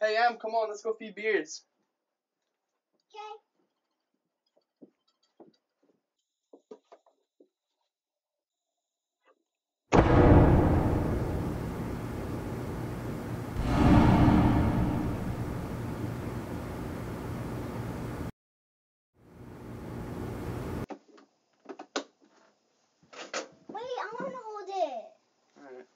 Hey, Em, come on, let's go feed Beards. Okay. Wait, I want to hold it. Alright.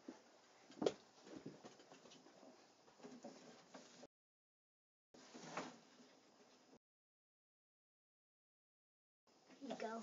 Here you go.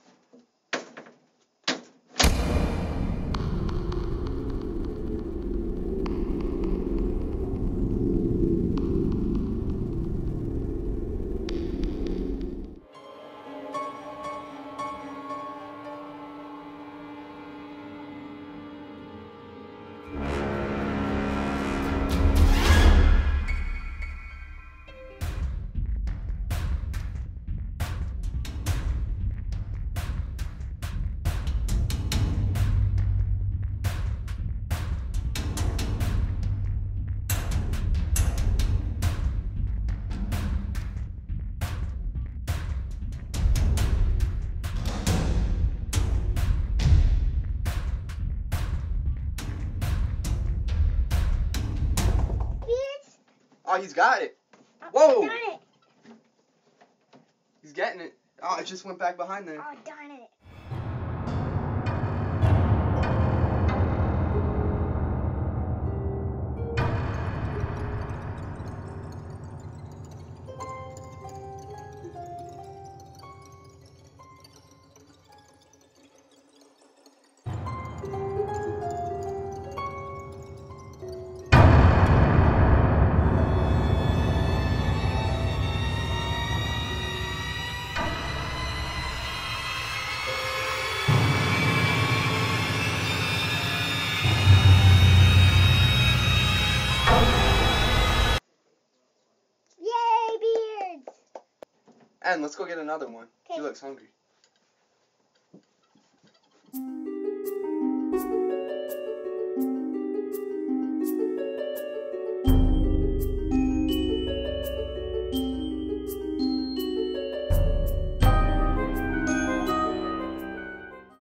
Beards? Oh, he's got it. Oh, Whoa. darn it. He's getting it. Oh, it just went back behind there. Oh, darn it. Yay, Beards! And let's go get another one. He Okay. looks hungry.